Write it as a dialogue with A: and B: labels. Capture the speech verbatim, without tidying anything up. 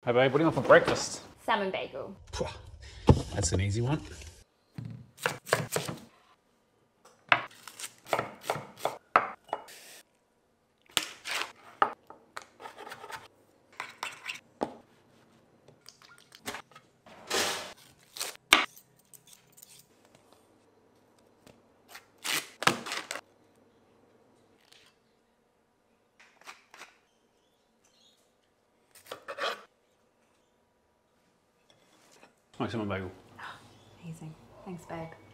A: Hey babe, what do you want for breakfast?
B: Salmon bagel.
A: That's an easy one. Nice salmon bagel.
B: Amazing. Thanks, babe.